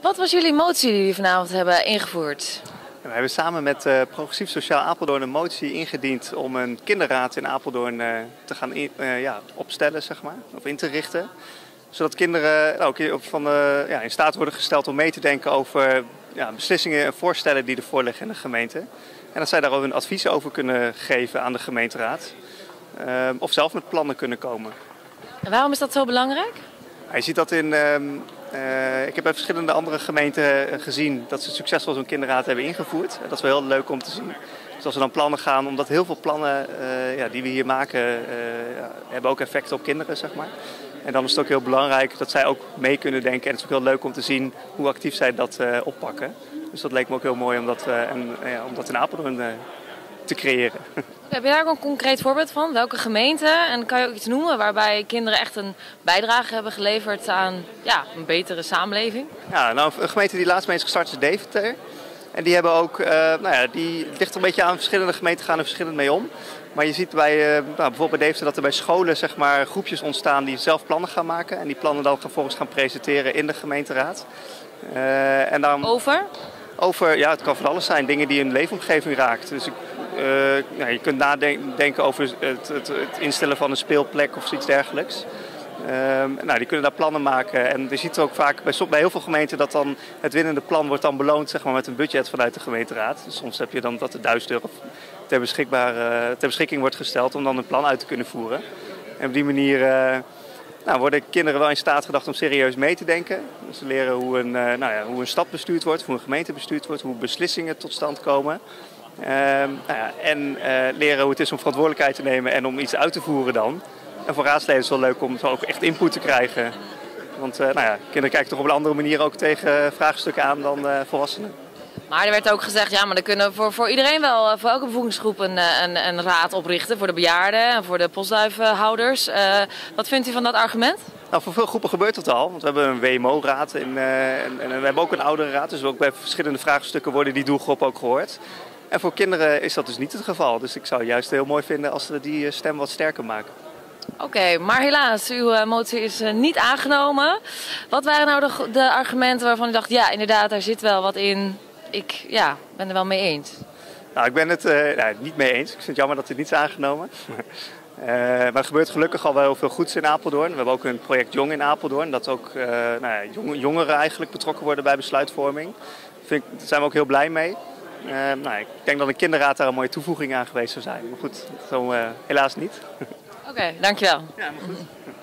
Wat was jullie motie die jullie vanavond hebben ingevoerd? We hebben samen met Progressief Sociaal Apeldoorn een motie ingediend om een kinderraad in Apeldoorn te gaan opstellen, zeg maar, of in te richten. Zodat kinderen ook in staat worden gesteld om mee te denken over beslissingen en voorstellen die ervoor liggen in de gemeente. En dat zij daar ook een advies over kunnen geven aan de gemeenteraad. Of zelf met plannen kunnen komen. En waarom is dat zo belangrijk? Je ziet dat ik heb bij verschillende andere gemeenten gezien dat ze succesvol zo'n kinderraad hebben ingevoerd. Dat is wel heel leuk om te zien. Dus als we dan plannen gaan, omdat heel veel plannen die we hier maken, hebben ook effecten op kinderen, zeg maar. En dan is het ook heel belangrijk dat zij ook mee kunnen denken. En het is ook heel leuk om te zien hoe actief zij dat oppakken. Dus dat leek me ook heel mooi om dat in Apeldoorn te creëren. Heb je daar ook een concreet voorbeeld van? Welke gemeente? En kan je ook iets noemen waarbij kinderen echt een bijdrage hebben geleverd aan een betere samenleving? Ja, nou, een gemeente die laatst mee is gestart is Deventer. En die hebben ook, die ligt er een beetje aan, verschillende gemeenten gaan er verschillend mee om. Maar je ziet bijvoorbeeld bij Deventer dat er bij scholen zeg maar, groepjes ontstaan die zelf plannen gaan maken. En die plannen dan vervolgens gaan presenteren in de gemeenteraad. Over, het kan van alles zijn, dingen die een leefomgeving raakt. Dus je kunt nadenken over het instellen van een speelplek of zoiets dergelijks. Die kunnen daar plannen maken. En je ziet ook vaak bij heel veel gemeenten dat dan het winnende plan wordt dan beloond zeg maar, met een budget vanuit de gemeenteraad. Dus soms heb je dan dat er €1000 ter beschikking wordt gesteld om dan een plan uit te kunnen voeren. En op die manier worden kinderen wel in staat gedacht om serieus mee te denken. Ze leren hoe een stad bestuurd wordt, hoe een gemeente bestuurd wordt, hoe beslissingen tot stand komen. Leren hoe het is om verantwoordelijkheid te nemen en om iets uit te voeren dan. En voor raadsleden is het wel leuk om zo ook echt input te krijgen. Want kinderen kijken toch op een andere manier ook tegen vraagstukken aan dan volwassenen. Maar er werd ook gezegd, maar dan kunnen we voor iedereen wel, voor elke bevoegdingsgroep een raad oprichten. Voor de bejaarden en voor de postduivenhouders. Wat vindt u van dat argument? Nou, voor veel groepen gebeurt dat al. Want we hebben een WMO-raad en we hebben ook een ouderenraad. Dus ook bij verschillende vraagstukken worden die doelgroepen ook gehoord. En voor kinderen is dat dus niet het geval. Dus ik zou het juist heel mooi vinden als we die stem wat sterker maken. Oké, maar helaas, uw motie is niet aangenomen. Wat waren nou de argumenten waarvan u dacht, ja inderdaad, daar zit wel wat in. Ik ben er wel mee eens. Nou, ik ben het niet mee eens. Ik vind het jammer dat dit niet is aangenomen. Maar er gebeurt gelukkig al wel heel veel goeds in Apeldoorn. We hebben ook een project Jong in Apeldoorn. Dat ook jongeren eigenlijk betrokken worden bij besluitvorming. Daar zijn we ook heel blij mee. Ik denk dat een kinderraad daar een mooie toevoeging aan geweest zou zijn. Maar goed, zo helaas niet. Oké, dankjewel. Ja, maar goed.